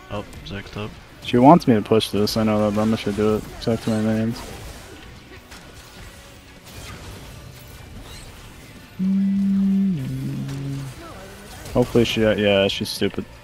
Oh, Zach's up. She wants me to push this, I know that, but I'm gonna do it. Check to my minions. Hopefully she, yeah, she's stupid.